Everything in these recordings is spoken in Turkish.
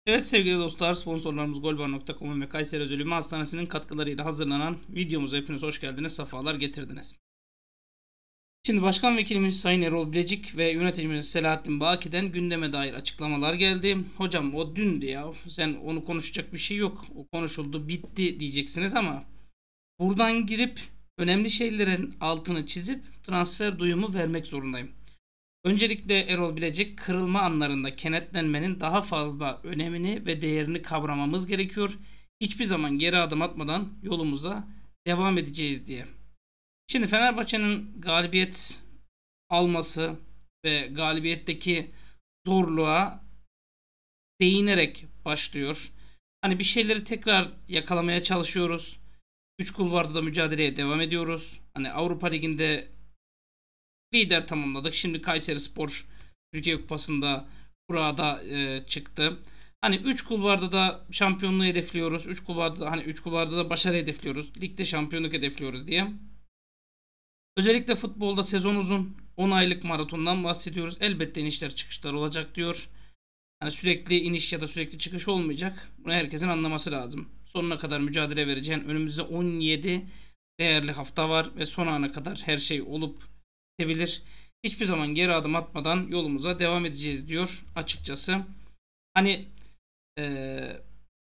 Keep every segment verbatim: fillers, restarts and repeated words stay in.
Evet sevgili dostlar, sponsorlarımız golbar nokta com ve Kayseri Özel Ümumi Hastanesi'nin katkılarıyla hazırlanan videomuza hepiniz hoş geldiniz, sefalar getirdiniz. Şimdi Başkan Vekilimiz Sayın Erol Bilecik ve yöneticimiz Selahattin Baki'den gündeme dair açıklamalar geldi. Hocam o dündü ya, sen onu konuşacak bir şey yok, o konuşuldu bitti diyeceksiniz ama buradan girip önemli şeylerin altını çizip transfer duyumu vermek zorundayım. Öncelikle Erol Bilecik, kırılma anlarında kenetlenmenin daha fazla önemini ve değerini kavramamız gerekiyor. Hiçbir zaman geri adım atmadan yolumuza devam edeceğiz diye. Şimdi Fenerbahçe'nin galibiyet alması ve galibiyetteki zorluğa değinerek başlıyor. Hani bir şeyleri tekrar yakalamaya çalışıyoruz. Üç kulvarda da mücadeleye devam ediyoruz. Hani Avrupa Ligi'nde lider tamamladık. Şimdi Kayserispor Türkiye Kupası'nda kurada e, çıktı. Hani üç kulvarda da şampiyonluğu hedefliyoruz. üç kulvarda da hani üç kulvarda da başarı hedefliyoruz. Ligde şampiyonluk hedefliyoruz diye. Özellikle futbolda sezon uzun. on aylık maratondan bahsediyoruz. Elbette inişler çıkışlar olacak diyor. Hani sürekli iniş ya da sürekli çıkış olmayacak. Bunu herkesin anlaması lazım. Sonuna kadar mücadele vereceğin. Önümüzde on yedi değerli hafta var ve son ana kadar her şey olup bitebilir. Hiçbir zaman geri adım atmadan yolumuza devam edeceğiz diyor açıkçası. Hani eee,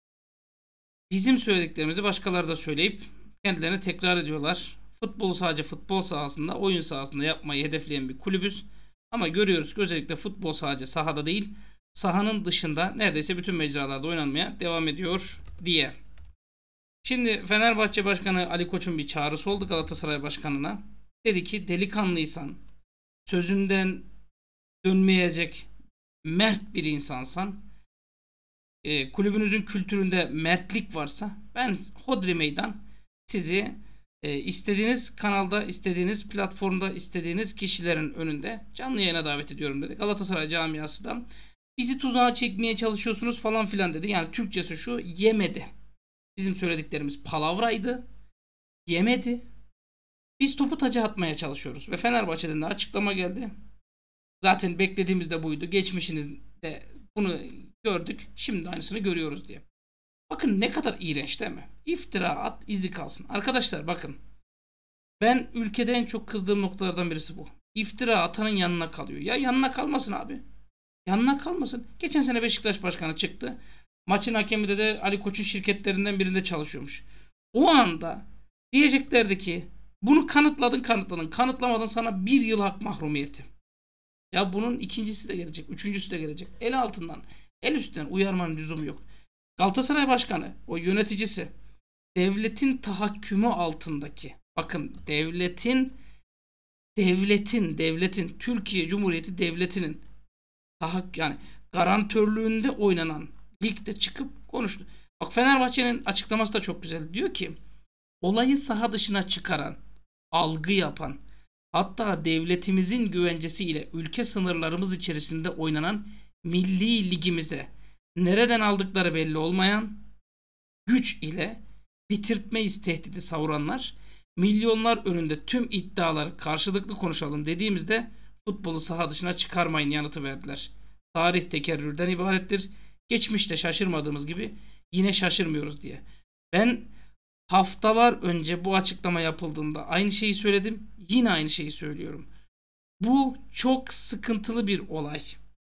bizim söylediklerimizi başkaları da söyleyip kendilerini tekrar ediyorlar. Futbolu sadece futbol sahasında, oyun sahasında yapmayı hedefleyen bir kulübüz. Ama görüyoruz ki özellikle futbol sadece sahada değil, sahanın dışında neredeyse bütün mecralarda oynanmaya devam ediyor diye. Şimdi Fenerbahçe Başkanı Ali Koç'un bir çağrısı oldu Galatasaray Başkanı'na. Dedi ki delikanlıysan, sözünden dönmeyecek mert bir insansan, e, kulübünüzün kültüründe mertlik varsa ben hodri meydan sizi e, istediğiniz kanalda, istediğiniz platformda, istediğiniz kişilerin önünde canlı yayına davet ediyorum dedi. Galatasaray camiası da bizi tuzağa çekmeye çalışıyorsunuz falan filan dedi. Yani Türkçesi şu: yemedi. Bizim söylediklerimiz palavraydı. Yemedi. Biz topu taca atmaya çalışıyoruz. Ve Fenerbahçe'den de açıklama geldi. Zaten beklediğimiz de buydu. Geçmişinizde bunu gördük. Şimdi aynısını görüyoruz diye. Bakın ne kadar iğrenç değil mi? İftira at, izi kalsın. Arkadaşlar bakın. Ben ülkede en çok kızdığım noktalardan birisi bu. İftira atanın yanına kalıyor. Ya yanına kalmasın abi. Yanına kalmasın. Geçen sene Beşiktaş Başkanı çıktı. Maçın hakemi de, de Ali Koç'un şirketlerinden birinde çalışıyormuş. O anda diyeceklerdi ki bunu kanıtladın kanıtladın. Kanıtlamadın, sana bir yıl hak mahrumiyeti. Ya bunun ikincisi de gelecek. Üçüncüsü de gelecek. El altından, el üstten uyarmanın lüzumu yok. Galatasaray Başkanı, o yöneticisi, devletin tahakkümü altındaki, bakın devletin devletin devletin Türkiye Cumhuriyeti Devleti'nin tahak yani garantörlüğünde oynanan ligde çıkıp konuştu. Bak Fenerbahçe'nin açıklaması da çok güzel. Diyor ki olayı saha dışına çıkaran, algı yapan, hatta devletimizin güvencesiyle ülke sınırlarımız içerisinde oynanan milli ligimize nereden aldıkları belli olmayan güç ile bitirtmeyiz tehdidi savuranlar, milyonlar önünde tüm iddiaları karşılıklı konuşalım dediğimizde futbolu saha dışına çıkarmayın yanıtı verdiler. Tarih tekerrürden ibarettir. Geçmişte şaşırmadığımız gibi yine şaşırmıyoruz diye. Ben haftalar önce bu açıklama yapıldığında aynı şeyi söyledim. Yine aynı şeyi söylüyorum. Bu çok sıkıntılı bir olay.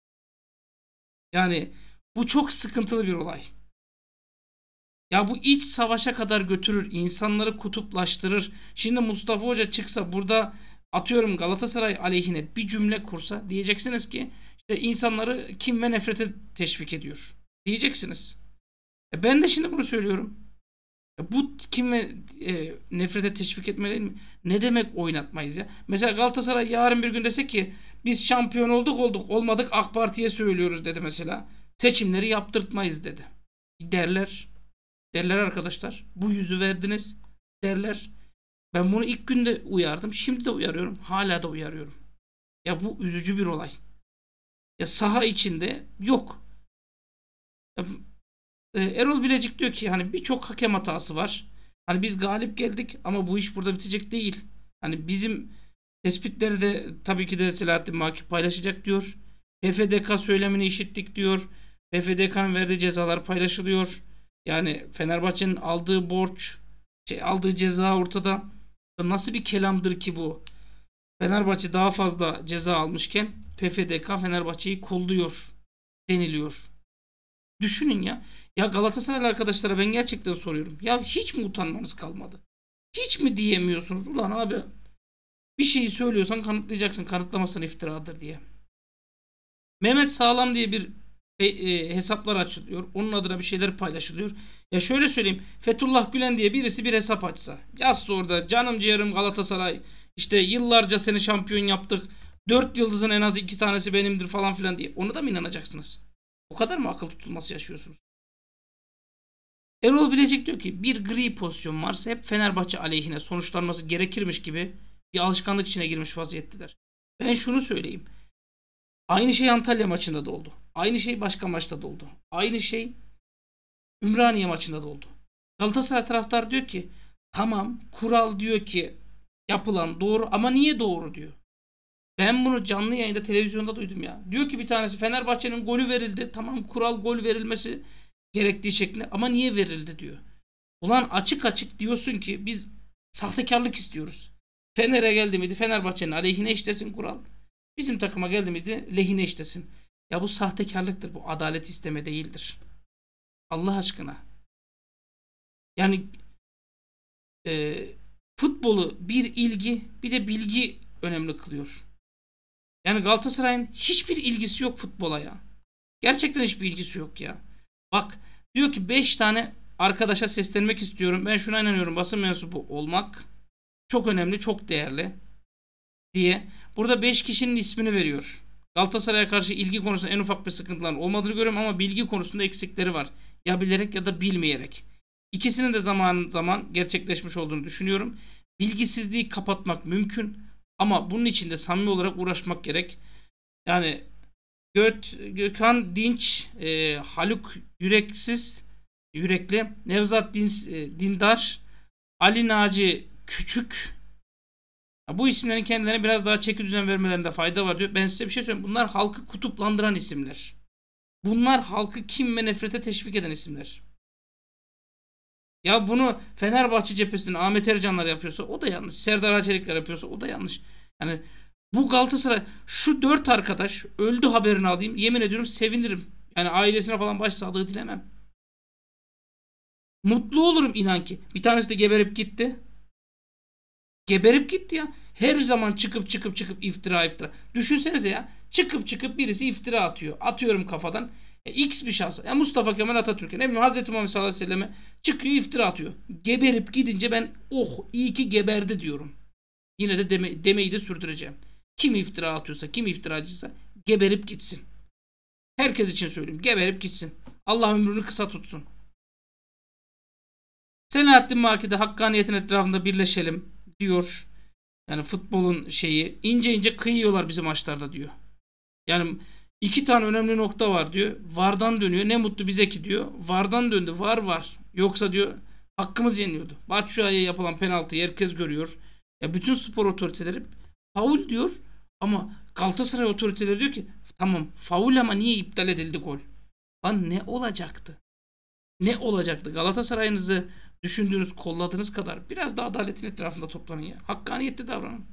Yani bu çok sıkıntılı bir olay. Ya bu iç savaşa kadar götürür, insanları kutuplaştırır. Şimdi Mustafa Hoca çıksa burada, atıyorum Galatasaray aleyhine bir cümle kursa, diyeceksiniz ki işte insanları kim ve nefrete teşvik ediyor. Diyeceksiniz. E ben de şimdi bunu söylüyorum. E bu kim ve e, nefrete teşvik etme değil mi? Ne demek oynatmayız ya? Mesela Galatasaray yarın bir gün dese ki biz şampiyon olduk olduk olmadık AK Parti'ye söylüyoruz dedi mesela. Seçimleri yaptırtmayız dedi. Derler. Derler arkadaşlar. Bu yüzü verdiniz derler. Ben bunu ilk günde uyardım. Şimdi de uyarıyorum. Hala da uyarıyorum. Ya bu üzücü bir olay. Ya saha içinde yok. Ya, e, Erol Bilecik diyor ki hani birçok hakem hatası var. Hani biz galip geldik ama bu iş burada bitecek değil. Hani bizim tespitleri de tabii ki de Selahattin Maki paylaşacak diyor. H F D K söylemini işittik diyor. P F D K'nın verdiği cezalar paylaşılıyor. Yani Fenerbahçe'nin aldığı borç, şey, aldığı ceza ortada. Nasıl bir kelamdır ki bu? Fenerbahçe daha fazla ceza almışken P F D K Fenerbahçe'yi kolluyor deniliyor. Düşünün ya. Ya Galatasaraylı arkadaşlara ben gerçekten soruyorum. Ya hiç mi utanmanız kalmadı? Hiç mi diyemiyorsunuz? Ulan abi, bir şeyi söylüyorsan kanıtlayacaksın. Kanıtlamasın iftiradır diye. Mehmet Sağlam diye bir e, e, hesaplar açılıyor. Onun adına bir şeyler paylaşılıyor. Ya şöyle söyleyeyim. Fethullah Gülen diye birisi bir hesap açsa. Yazsa orada canım ciğerim Galatasaray. İşte yıllarca seni şampiyon yaptık. Dört yıldızın en az iki tanesi benimdir falan filan diye. Ona da mı inanacaksınız? O kadar mı akıl tutulması yaşıyorsunuz? Erol Bilecik diyor ki bir gri pozisyon varsa hep Fenerbahçe aleyhine sonuçlanması gerekirmiş gibi bir alışkanlık içine girmiş vaziyetteler. Ben şunu söyleyeyim. Aynı şey Antalya maçında da oldu. Aynı şey başka maçta da oldu. Aynı şey Ümraniye maçında da oldu. Galatasaray taraftarı diyor ki tamam, kural diyor ki yapılan doğru ama niye doğru diyor. Ben bunu canlı yayında televizyonda duydum ya. Diyor ki bir tanesi Fenerbahçe'nin golü verildi. Tamam, kural gol verilmesi gerektiği şeklinde ama niye verildi diyor. Ulan açık açık diyorsun ki biz sahtekarlık istiyoruz. Fener'e geldi miydi Fenerbahçe'nin aleyhine işlesin kural. Bizim takıma geldi miydi lehine işlesin. Ya bu sahtekarlıktır. Bu adalet isteme değildir. Allah aşkına. Yani e, futbolu bir ilgi bir de bilgi önemli kılıyor. Yani Galatasaray'ın hiçbir ilgisi yok futbola ya. Gerçekten hiçbir ilgisi yok ya. Bak diyor ki beş tane arkadaşa seslenmek istiyorum. Ben şuna inanıyorum. Basın mensubu olmak çok önemli, çok değerli diye. Burada beş kişinin ismini veriyor. Galatasaray'a karşı ilgi konusunda en ufak bir sıkıntıların olmadığını görüyorum ama bilgi konusunda eksikleri var. Ya bilerek ya da bilmeyerek. İkisinin de zaman zaman gerçekleşmiş olduğunu düşünüyorum. Bilgisizliği kapatmak mümkün ama bunun için de samimi olarak uğraşmak gerek. Yani Göt, Gökhan Dinç, e, Haluk Yüreksiz, Yürekli, Nevzat Dins, e, Dindar, Ali Naci Küçük. Bu isimlerin kendilerine biraz daha çeki düzen vermelerinde fayda var diyor. Ben size bir şey söyleyeyim. Bunlar halkı kutuplandıran isimler. Bunlar halkı kim ve nefrete teşvik eden isimler. Ya bunu Fenerbahçe cephesinden Ahmet Ercanlar yapıyorsa o da yanlış. Serdar Açelikler yapıyorsa o da yanlış. Yani bu Galatasaray şu dört arkadaş öldü haberini alayım. Yemin ediyorum sevinirim. Yani ailesine falan başsağlığı dilemem. Mutlu olurum inan ki. Bir tanesi de geberip gitti. Geberip gitti ya. Her zaman çıkıp çıkıp çıkıp iftira iftira. Düşünsenize ya. Çıkıp çıkıp birisi iftira atıyor. Atıyorum kafadan. E, X bir şahsa. Ya Mustafa Kemal Atatürk'e, ne bileyim Hazreti Muhammed sallallahu aleyhi ve selleme çıkıyor iftira atıyor. Geberip gidince ben oh iyi ki geberdi diyorum. Yine de deme, demeyi de sürdüreceğim. Kim iftira atıyorsa, kim iftiracıysa geberip gitsin. Herkes için söyleyeyim. Geberip gitsin. Allah ömrünü kısa tutsun. Selahattin Baki de hakkaniyetin etrafında birleşelim diyor. Yani futbolun şeyi ince ince kıyıyorlar bizim maçlarda diyor. Yani iki tane önemli nokta var diyor. Vardan dönüyor. Ne mutlu bize ki diyor. Vardan döndü. Var var. Yoksa diyor hakkımız yeniyordu. Batshuayi'ye yapılan penaltıyı herkes görüyor. Ya bütün spor otoriteleri faul diyor ama Galatasaray otoriteleri diyor ki tamam faul ama niye iptal edildi gol? Lan ne olacaktı? Ne olacaktı? Galatasaray'ınızı düşündüğünüz, kolladığınız kadar biraz da adaletin etrafında toplanın ya. Hakkaniyetli davranın.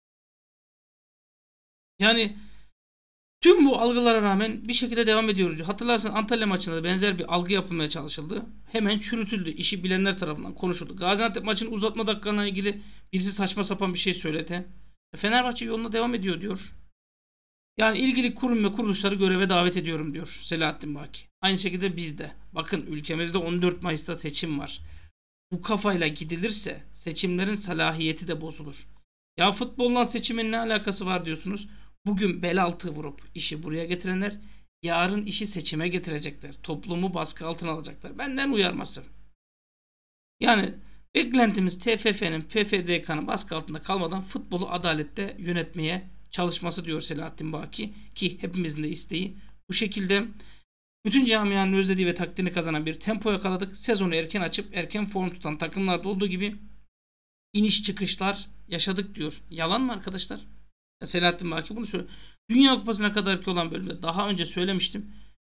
Yani tüm bu algılara rağmen bir şekilde devam ediyoruz. Hatırlarsan Antalya maçında da benzer bir algı yapılmaya çalışıldı. Hemen çürütüldü. İşi bilenler tarafından konuşuldu. Gaziantep maçının uzatma dakikalarına ilgili birisi saçma sapan bir şey söyledi. Fenerbahçe yoluna devam ediyor diyor. Yani ilgili kurum ve kuruluşları göreve davet ediyorum diyor Selahattin Baki. Aynı şekilde biz de. Bakın ülkemizde on dört Mayıs'ta seçim var. Bu kafayla gidilirse seçimlerin salahiyeti de bozulur. Ya futbolla seçimin ne alakası var diyorsunuz. Bugün bel altı vurup işi buraya getirenler yarın işi seçime getirecekler. Toplumu baskı altına alacaklar. Benden uyarması. Yani beklentimiz T F F'nin, P F D K'nın baskı altında kalmadan futbolu adalette yönetmeye çalışması diyor Selahattin Baki. Ki hepimizin de isteği bu şekilde. Bütün camianın özlediği ve takdirini kazanan bir tempo yakaladık. Sezonu erken açıp erken form tutan takımlarda olduğu gibi iniş çıkışlar yaşadık diyor. Yalan mı arkadaşlar? Selahattin Baki bunu söylüyor. Dünya Kupası'na kadarki olan bölümde daha önce söylemiştim.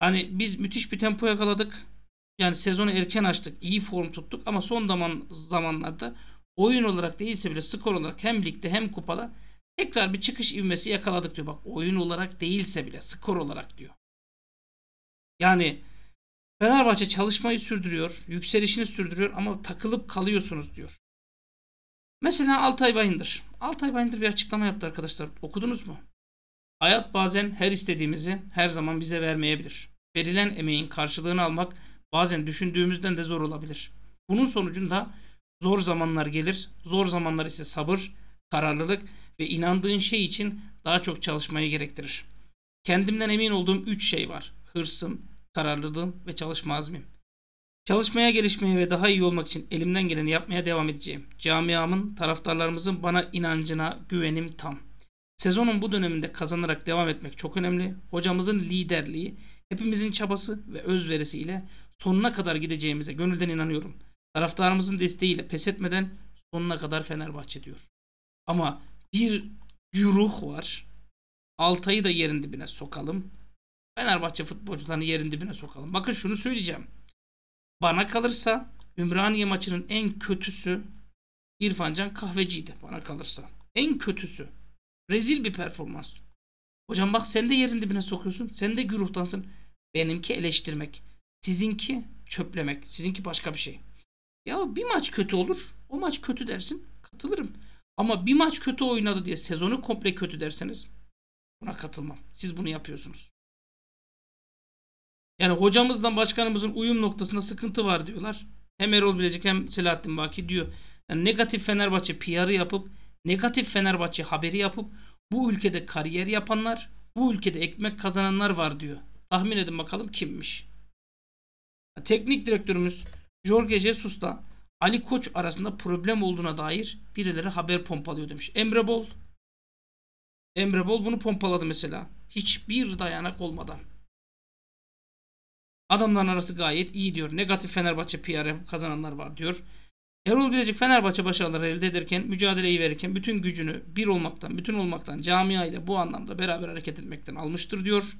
Hani biz müthiş bir tempo yakaladık. Yani sezonu erken açtık. İyi form tuttuk ama son zaman zamanlarda oyun olarak değilse bile skor olarak hem ligde hem kupada tekrar bir çıkış ivmesi yakaladık diyor. Bak, oyun olarak değilse bile skor olarak diyor. Yani Fenerbahçe çalışmayı sürdürüyor, yükselişini sürdürüyor ama takılıp kalıyorsunuz diyor. Mesela Altay Bayındır. Altay Bayındır bir açıklama yaptı arkadaşlar. Okudunuz mu? Hayat bazen her istediğimizi her zaman bize vermeyebilir. Verilen emeğin karşılığını almak bazen düşündüğümüzden de zor olabilir. Bunun sonucunda zor zamanlar gelir. Zor zamanlar ise sabır, kararlılık ve inandığın şey için daha çok çalışmayı gerektirir. Kendimden emin olduğum üç şey var: hırsım, kararlılığım ve çalışma azmim. Çalışmaya, gelişmeye ve daha iyi olmak için elimden geleni yapmaya devam edeceğim. Camiamın, taraftarlarımızın bana inancına güvenim tam. Sezonun bu döneminde kazanarak devam etmek çok önemli. Hocamızın liderliği, hepimizin çabası ve özverisiyle sonuna kadar gideceğimize gönülden inanıyorum. Taraftarımızın desteğiyle pes etmeden sonuna kadar Fenerbahçe diyor. Ama bir güruh var. Altay'ı da yerin dibine sokalım. Fenerbahçe futbolcularını yerin dibine sokalım. Bakın şunu söyleyeceğim. Bana kalırsa Ümraniye maçının en kötüsü İrfan Can Kahveci'ydi bana kalırsa. En kötüsü. Rezil bir performans. Hocam bak, sen de yerin dibine sokuyorsun. Sen de güruhtansın. Benimki eleştirmek. Sizinki çöplemek. Sizinki başka bir şey. Ya bir maç kötü olur. O maç kötü dersin. Katılırım. Ama bir maç kötü oynadı diye sezonu komple kötü derseniz buna katılmam. Siz bunu yapıyorsunuz. Yani hocamızdan başkanımızın uyum noktasında sıkıntı var diyorlar. Hem Erol Bilecik hem Selahattin Baki diyor. Yani negatif Fenerbahçe P R'ı yapıp, negatif Fenerbahçe haberi yapıp bu ülkede kariyer yapanlar, bu ülkede ekmek kazananlar var diyor. Tahmin edin bakalım kimmiş? Teknik direktörümüz Jorge Jesus'la Ali Koç arasında problem olduğuna dair birileri haber pompalıyor demiş. Emre Bol. Emre Bol bunu pompaladı mesela. Hiçbir dayanak olmadan. Adamların arası gayet iyi diyor. Negatif Fenerbahçe P R kazananlar var diyor. Erol Bilecik Fenerbahçe başarıları elde ederken, mücadeleyi verirken bütün gücünü bir olmaktan, bütün olmaktan, camia ile bu anlamda beraber hareket etmekten almıştır diyor.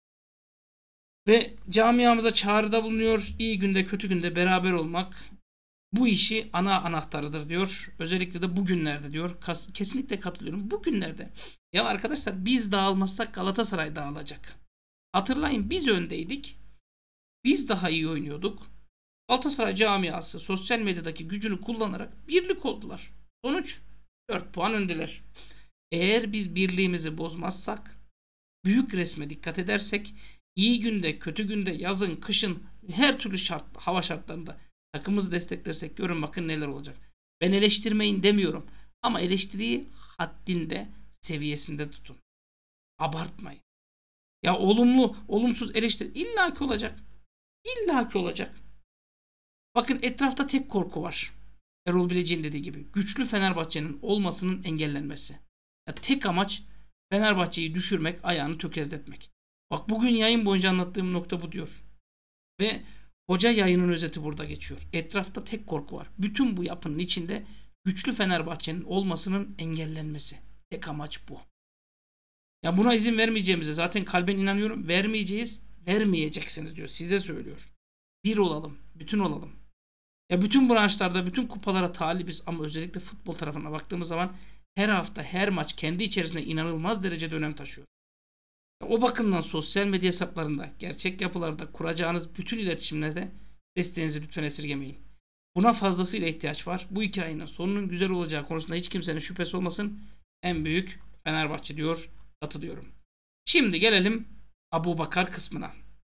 Ve camiamıza çağrıda bulunuyor. İyi günde kötü günde beraber olmak bu işi ana anahtarıdır diyor. Özellikle de bugünlerde diyor. Kesinlikle katılıyorum. Bugünlerde. Ya arkadaşlar, biz dağılmazsak Galatasaray dağılacak. Hatırlayın, biz öndeydik. Biz daha iyi oynuyorduk. Galatasaray camiası sosyal medyadaki gücünü kullanarak birlik oldular. Sonuç dört puan öndeler. Eğer biz birliğimizi bozmazsak, büyük resme dikkat edersek, iyi günde, kötü günde, yazın, kışın, her türlü şart, hava şartlarında takımımızı desteklersek görün bakın neler olacak. Ben eleştirmeyin demiyorum ama eleştiriyi haddinde, seviyesinde tutun. Abartmayın. Ya olumlu, olumsuz eleştiri illaki olacak. İllaki olacak. Bakın, etrafta tek korku var. Erol Bilecik'in dediği gibi. Güçlü Fenerbahçe'nin olmasının engellenmesi. Ya tek amaç Fenerbahçe'yi düşürmek, ayağını tökezletmek. Bak, bugün yayın boyunca anlattığım nokta bu diyor. Ve hoca yayının özeti burada geçiyor. Etrafta tek korku var. Bütün bu yapının içinde güçlü Fenerbahçe'nin olmasının engellenmesi. Tek amaç bu. Ya buna izin vermeyeceğimize zaten kalben inanıyorum. Vermeyeceğiz, vermeyeceksiniz diyor. Size söylüyor. Bir olalım, bütün olalım. Ya bütün branşlarda, bütün kupalara talibiz ama özellikle futbol tarafına baktığımız zaman her hafta, her maç kendi içerisinde inanılmaz derecede önem taşıyor. O bakımdan sosyal medya hesaplarında, gerçek yapılarda kuracağınız bütün iletişimlerde desteğinizi lütfen esirgemeyin. Buna fazlasıyla ihtiyaç var. Bu hikayenin sonunun güzel olacağı konusunda hiç kimsenin şüphesi olmasın. En büyük Fenerbahçe diyor, katılıyorum. Şimdi gelelim Abubakar kısmına.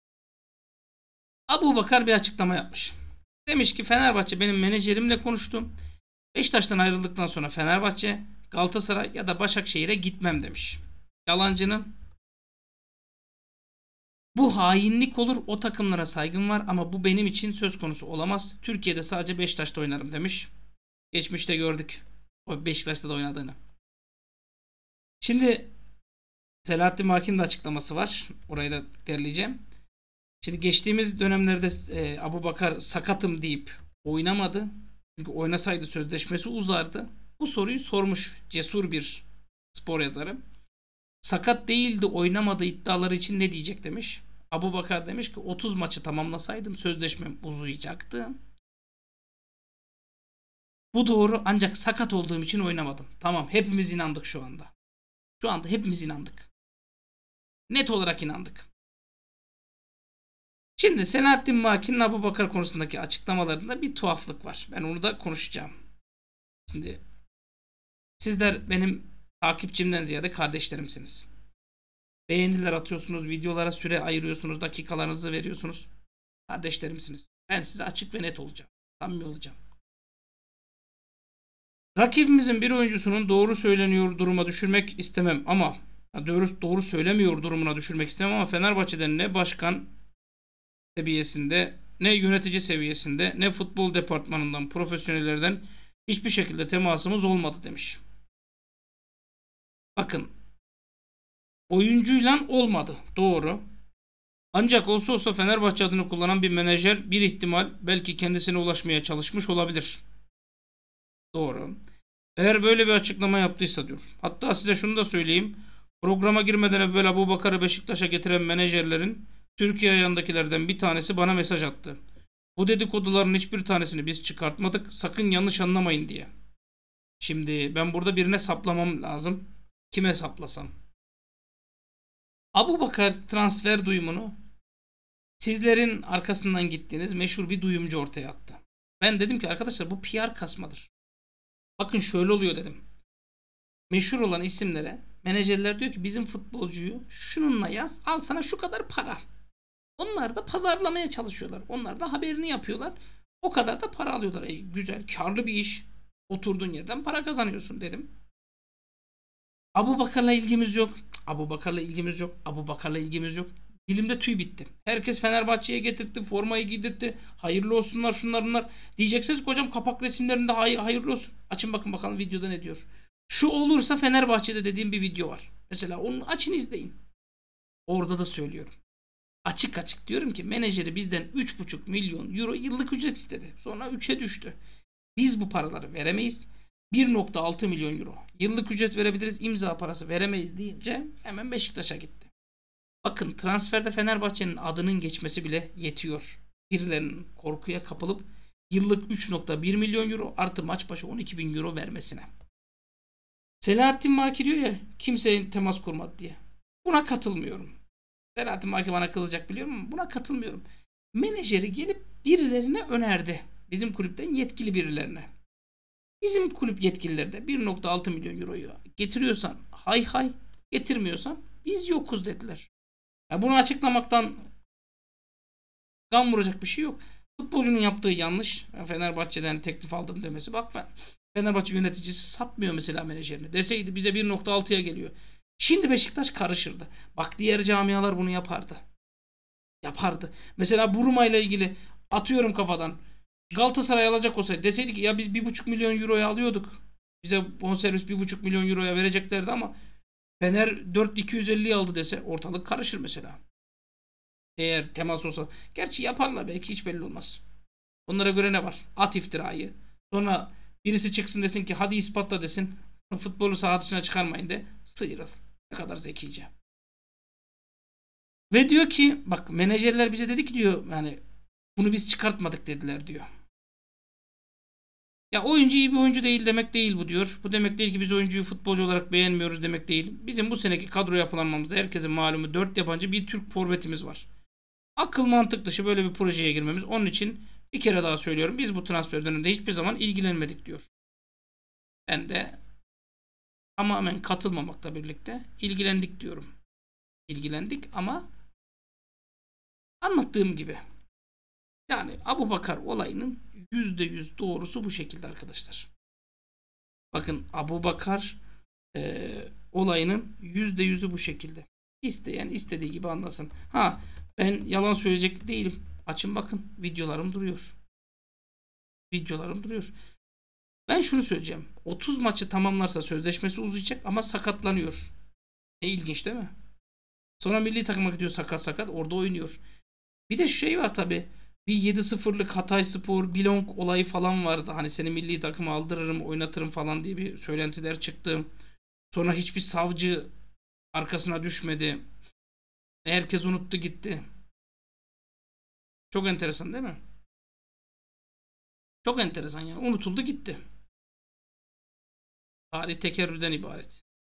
Abubakar bir açıklama yapmış. Demiş ki Fenerbahçe benim menajerimle konuştu. Beşiktaş'tan ayrıldıktan sonra Fenerbahçe, Galatasaray ya da Başakşehir'e gitmem demiş. Yalancının bu hainlik olur, o takımlara saygım var ama bu benim için söz konusu olamaz. Türkiye'de sadece Beşiktaş'ta oynarım demiş. Geçmişte gördük o Beşiktaş'ta da oynadığını. Şimdi Selahattin Baki'nin de açıklaması var. Orayı da derleyeceğim. Şimdi geçtiğimiz dönemlerde e, Abubakar sakatım deyip oynamadı. Çünkü oynasaydı sözleşmesi uzardı. Bu soruyu sormuş cesur bir spor yazarı. Sakat değildi, oynamadı iddiaları için ne diyecek demiş. Abubakar demiş ki otuz maçı tamamlasaydım sözleşmem uzayacaktı. Bu doğru ancak sakat olduğum için oynamadım. Tamam, hepimiz inandık şu anda. Şu anda hepimiz inandık. Net olarak inandık. Şimdi Selahattin Maki'nin Abubakar konusundaki açıklamalarında bir tuhaflık var. Ben onu da konuşacağım. Şimdi sizler benim takipçimden ziyade kardeşlerimsiniz. Beğeniler atıyorsunuz, videolara süre ayırıyorsunuz, dakikalarınızı veriyorsunuz. Kardeşlerimsiniz. Ben size açık ve net olacağım. Samimi olacağım. Rakibimizin bir oyuncusunun doğru söyleniyor duruma düşürmek istemem ama doğru, doğru söylemiyor durumuna düşürmek istemem ama Fenerbahçe'den ne başkan seviyesinde, ne yönetici seviyesinde, ne futbol departmanından, profesyonellerden hiçbir şekilde temasımız olmadı demiş. Bakın, oyuncuyla olmadı. Doğru. Ancak olsa olsa Fenerbahçe adını kullanan bir menajer bir ihtimal belki kendisine ulaşmaya çalışmış olabilir. Doğru. Eğer böyle bir açıklama yaptıysa diyor. Hatta size şunu da söyleyeyim. Programa girmeden evvel Abubakar'ı Beşiktaş'a getiren menajerlerin Türkiye ayağındakilerden bir tanesi bana mesaj attı. Bu dedikoduların hiçbir tanesini biz çıkartmadık. Sakın yanlış anlamayın diye. Şimdi ben burada birine saplamam lazım. Kime saplasam? Abubakar transfer duyumunu sizlerin arkasından gittiğiniz meşhur bir duyumcu ortaya attı. Ben dedim ki arkadaşlar bu P R kasmadır. Bakın şöyle oluyor dedim. Meşhur olan isimlere menajerler diyor ki bizim futbolcuyu şununla yaz, al sana şu kadar para. Onlar da pazarlamaya çalışıyorlar. Onlar da haberini yapıyorlar. O kadar da para alıyorlar. Ey, güzel, karlı bir iş. Oturduğun yerden para kazanıyorsun dedim. Abubakar'la ilgimiz yok. Abubakar'la ilgimiz yok. Abubakar'la ilgimiz yok. Dilimde tüy bitti. Herkes Fenerbahçe'ye getirtti. Formayı giydirtti. Hayırlı olsunlar şunlar bunlar. Diyeceksiniz ki hocam kapak resimlerinde hay hayırlı olsun. Açın bakın bakalım videoda ne diyor. Şu olursa Fenerbahçe'de dediğim bir video var. Mesela onu açın izleyin. Orada da söylüyorum. Açık açık diyorum ki menajeri bizden üç buçuk milyon euro yıllık ücret istedi. Sonra üçe düştü. Biz bu paraları veremeyiz. bir nokta altı milyon euro yıllık ücret verebiliriz, imza parası veremeyiz deyince hemen Beşiktaş'a gitti. Bakın transferde Fenerbahçe'nin adının geçmesi bile yetiyor. Birilerinin korkuya kapılıp yıllık üç nokta bir milyon euro artı maç başı on iki bin euro vermesine. Selahattin Maki diyor ya kimseye temas kurmadı diye. Buna katılmıyorum. Selahattin Maki bana kızacak biliyorum ama buna katılmıyorum. Menajeri gelip birilerine önerdi. Bizim kulüpten yetkili birilerine. Bizim kulüp yetkilileri de bir nokta altı milyon euroyu getiriyorsan hay hay, getirmiyorsan biz yokuz dediler. Yani bunu açıklamaktan gam vuracak bir şey yok. Futbolcunun yaptığı yanlış. Fenerbahçe'den teklif aldım demesi. Bak Fenerbahçe yöneticisi satmıyor mesela menajerini. Deseydi bize bir nokta altıya geliyor. Şimdi Beşiktaş karışırdı. Bak diğer camialar bunu yapardı. Yapardı. Mesela Buruma ile ilgili atıyorum kafadan. Galatasaray alacak olsaydı deseydi ki ya biz bir buçuk milyon euroya alıyorduk. Bize bonservis bir buçuk milyon euroya vereceklerdi ama Fener dört iki yüz elliyi aldı dese ortalık karışır mesela. Eğer temas olsa. Gerçi yaparlar belki, hiç belli olmaz. Onlara göre ne var? At iftirayı. Sonra birisi çıksın desin ki hadi ispatla desin. Futbolu saha dışına çıkarmayın de sıyrıl. Ne kadar zekice. Ve diyor ki bak menajerler bize dedi ki diyor yani bunu biz çıkartmadık dediler diyor. Ya oyuncu iyi bir oyuncu değil demek değil bu diyor. Bu demek değil ki biz oyuncuyu futbolcu olarak beğenmiyoruz demek değil. Bizim bu seneki kadro yapılanmamızda herkesin malumu dört yabancı bir Türk forvetimiz var. Akıl mantık dışı böyle bir projeye girmemiz. Onun için bir kere daha söylüyorum. Biz bu transfer döneminde hiçbir zaman ilgilenmedik diyor. Ben de tamamen katılmamakla birlikte ilgilendik diyorum. İlgilendik ama anlattığım gibi. Yani Abubakar olayının yüzde yüz doğrusu bu şekilde arkadaşlar. Bakın Abubakar e, olayının yüzde yüzü bu şekilde. İsteyen istediği gibi anlasın. Ha ben yalan söyleyecek değilim. Açın bakın videolarım duruyor. Videolarım duruyor. Ben şunu söyleyeceğim. otuz maçı tamamlarsa sözleşmesi uzayacak ama sakatlanıyor. Ne ilginç değil mi? Sonra milli takıma gidiyor sakat sakat orada oynuyor. Bir de şu şey var tabi. Bir yedi sıfırlık Hatayspor, Bilong olayı falan vardı. Hani seni milli takıma aldırırım, oynatırım falan diye bir söylentiler çıktı. Sonra hiçbir savcı arkasına düşmedi. Herkes unuttu gitti. Çok enteresan değil mi? Çok enteresan yani. Unutuldu gitti. Tarih tekerrürden ibaret.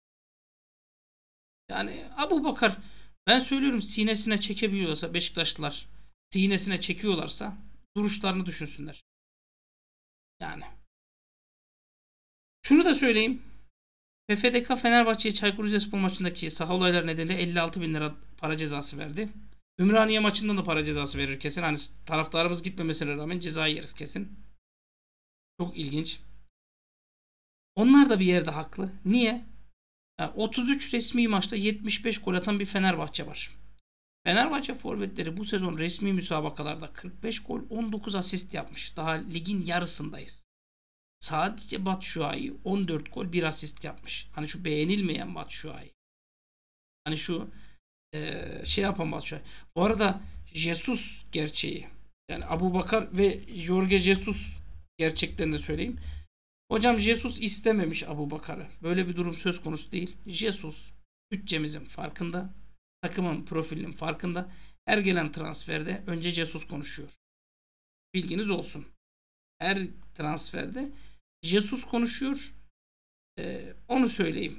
Yani Abubakar, ben söylüyorum, sinesine çekebiliyorsa Beşiktaşlılar, sinesine çekiyorlarsa duruşlarını düşünsünler. Yani. Şunu da söyleyeyim. F F D K Fenerbahçe'ye Çaykur Rizespor maçındaki saha olayları nedeniyle elli altı bin lira para cezası verdi. Ümraniye maçında da para cezası verir kesin. Hani taraftarımız gitmemesine rağmen ceza yeriz kesin. Çok ilginç. Onlar da bir yerde haklı. Niye? Yani otuz üç resmi maçta yetmiş beş gol atan bir Fenerbahçe var. Fenerbahçe forvetleri bu sezon resmi müsabakalarda kırk beş gol, on dokuz asist yapmış. Daha ligin yarısındayız. Sadece Batshuayi on dört gol, bir asist yapmış. Hani şu beğenilmeyen Batshuayi. Hani şu ee, şey yapan Batshuayi. Bu arada Jesus gerçeği. Yani Abubakar ve Jorge Jesus gerçeklerini de söyleyeyim. Hocam Jesus istememiş Abubakar'ı. Böyle bir durum söz konusu değil. Jesus bütçemizin farkında. Takımın profilinin farkında. Her gelen transferde önce Jesus konuşuyor. Bilginiz olsun. Her transferde Jesus konuşuyor. Ee, onu söyleyeyim.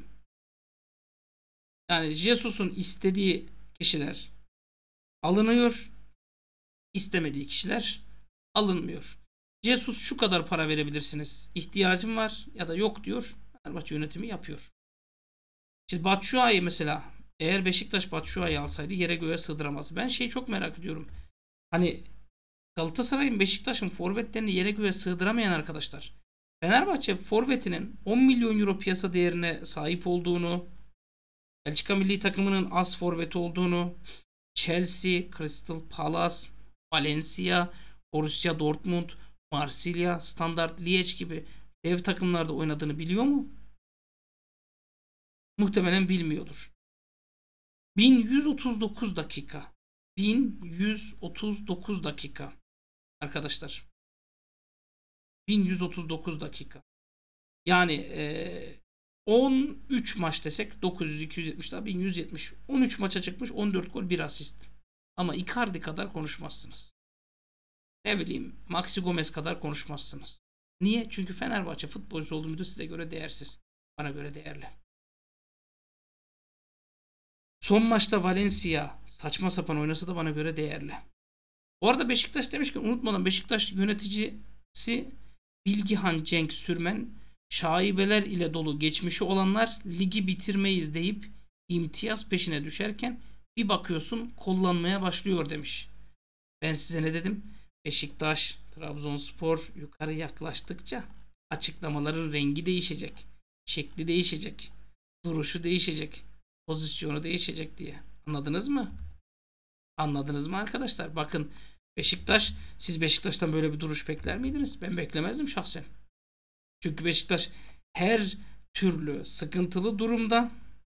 Yani Jesus'un istediği kişiler alınıyor. İstemediği kişiler alınmıyor. Jesus şu kadar para verebilirsiniz, İhtiyacım var ya da yok diyor. Fenerbahçe yönetimi yapıyor. Şimdi Batshuayi mesela, eğer Beşiktaş Batshuayi alsaydı yere göğe sığdıramaz. Ben şeyi çok merak ediyorum. Hani Galatasaray'ın, Beşiktaş'ın forvetlerini yere göğe sığdıramayan arkadaşlar. Fenerbahçe forvetinin on milyon euro piyasa değerine sahip olduğunu, Belçika milli takımının az forveti olduğunu, Chelsea, Crystal Palace, Valencia, Borussia Dortmund, Marsilya, Standard Liège gibi dev takımlarda oynadığını biliyor mu? Muhtemelen bilmiyordur. bin yüz otuz dokuz dakika. bin yüz otuz dokuz dakika. Arkadaşlar. bin yüz otuz dokuz dakika. Yani ee, on üç maç desek dokuz yüz, iki yüz yetmiş daha bin yüz yetmiş. on üç maça çıkmış, on dört gol, bir asist. Ama Icardi kadar konuşmazsınız. Ne bileyim, Maxi Gomez kadar konuşmazsınız. Niye? Çünkü Fenerbahçe futbolcusu olduğunu size göre değersiz. Bana göre değerli. Son maçta Valencia saçma sapan oynasa da bana göre değerli. Bu arada Beşiktaş demişken unutmadan, Beşiktaş yöneticisi Bilgihan Cenk Sürmen, şaibeler ile dolu geçmişi olanlar ligi bitirmeyiz deyip imtiyaz peşine düşerken bir bakıyorsun kollanmaya başlıyor demiş. Ben size ne dedim? Beşiktaş, Trabzonspor yukarı yaklaştıkça açıklamaların rengi değişecek. Şekli değişecek. Duruşu değişecek. Pozisyonu değişecek diye. Anladınız mı? Anladınız mı arkadaşlar? Bakın, Beşiktaş, siz Beşiktaş'tan böyle bir duruş bekler miydiniz? Ben beklemezdim şahsen. Çünkü Beşiktaş her türlü sıkıntılı durumda,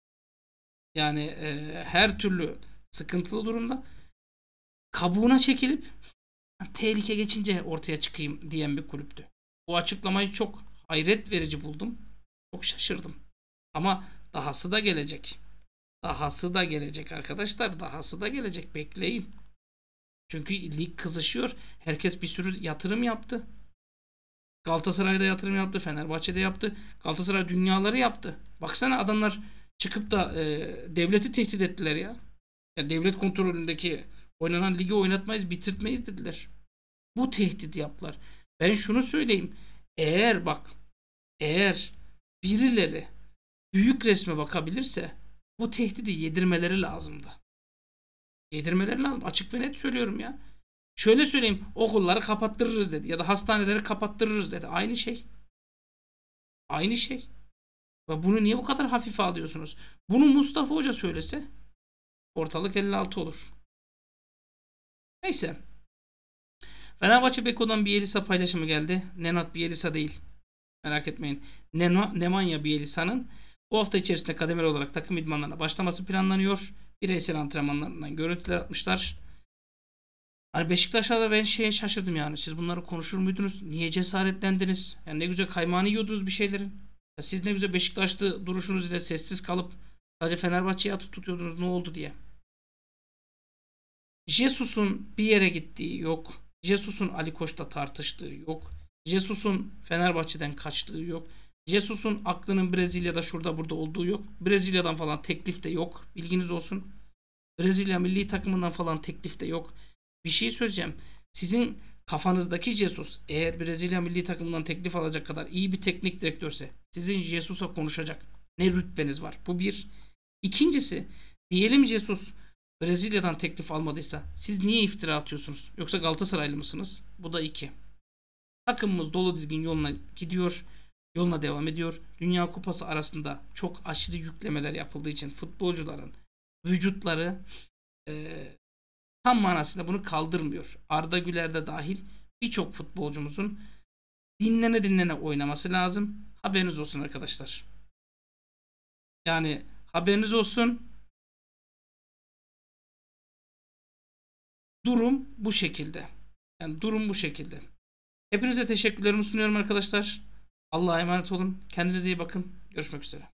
yani e, her türlü sıkıntılı durumda kabuğuna çekilip tehlike geçince ortaya çıkayım diyen bir kulüptü. Bu açıklamayı çok hayret verici buldum. Çok şaşırdım. Ama dahası da gelecek. Dahası da gelecek arkadaşlar. Dahası da gelecek. Bekleyin. Çünkü lig kızışıyor. Herkes bir sürü yatırım yaptı. Galatasaray'da yatırım yaptı. Fenerbahçe'de yaptı. Galatasaray dünyaları yaptı. Baksana, adamlar çıkıp da e, devleti tehdit ettiler ya. Ya devlet kontrolündeki oynanan ligi oynatmayız, bitirtmeyiz dediler. Bu tehdidi yaptılar. Ben şunu söyleyeyim. Eğer bak, eğer birileri büyük resme bakabilirse bu tehdidi yedirmeleri lazımdı. Yedirmeleri lazım. Açık ve net söylüyorum ya. Şöyle söyleyeyim. Okulları kapattırırız dedi. Ya da hastaneleri kapattırırız dedi. Aynı şey. Aynı şey. Ve bunu niye bu kadar hafife alıyorsunuz? Bunu Mustafa Hoca söylese ortalık elli altı olur. Neyse. Fenerbahçe Beko'dan Bielsa paylaşımı geldi. Nenad Bielsa değil. Merak etmeyin. Neno, Nemanja Bielsa'nın bu hafta içerisinde kademeli olarak takım idmanlarına başlaması planlanıyor. Bireysel antrenmanlarından görüntüler atmışlar. Hani Beşiktaş'a da ben şeye şaşırdım yani. Siz bunları konuşur muydunuz? Niye cesaretlendiniz? Yani ne güzel kaymağını yiyordunuz bir şeylerin. Ya siz ne güzel Beşiktaş'ta duruşunuz ile sessiz kalıp sadece Fenerbahçe'ye atıp tutuyordunuz, ne oldu diye. Jesus'un bir yere gittiği yok. Jesus'un Ali Koç'ta tartıştığı yok. Jesus'un Fenerbahçe'den kaçtığı yok. Jesus'un aklının Brezilya'da şurada burada olduğu yok. Brezilya'dan falan teklif de yok. Bilginiz olsun. Brezilya milli takımından falan teklif de yok. Bir şey söyleyeceğim. Sizin kafanızdaki Jesus eğer Brezilya milli takımından teklif alacak kadar iyi bir teknik direktörse sizin Jesus'a konuşacak ne rütbeniz var? Bu bir. İkincisi, diyelim Jesus Brezilya'dan teklif almadıysa siz niye iftira atıyorsunuz? Yoksa Galatasaraylı mısınız? Bu da iki. Takımımız dolu dizgin yoluna gidiyor. Yoluna devam ediyor. Dünya Kupası arasında çok aşırı yüklemeler yapıldığı için futbolcuların vücutları e, tam manasıyla bunu kaldırmıyor. Arda Güler de dahil birçok futbolcumuzun dinlene dinlene oynaması lazım. Haberiniz olsun arkadaşlar. Yani haberiniz olsun. Durum bu şekilde. Yani durum bu şekilde. Hepinize teşekkürlerimi sunuyorum arkadaşlar. Allah'a emanet olun. Kendinize iyi bakın. Görüşmek üzere.